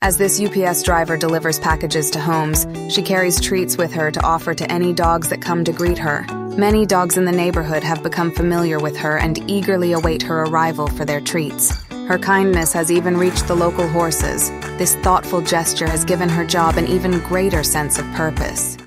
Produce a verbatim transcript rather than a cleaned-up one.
As this U P S driver delivers packages to homes, she carries treats with her to offer to any dogs that come to greet her. Many dogs in the neighborhood have become familiar with her and eagerly await her arrival for their treats. Her kindness has even reached the local horses. This thoughtful gesture has given her job an even greater sense of purpose.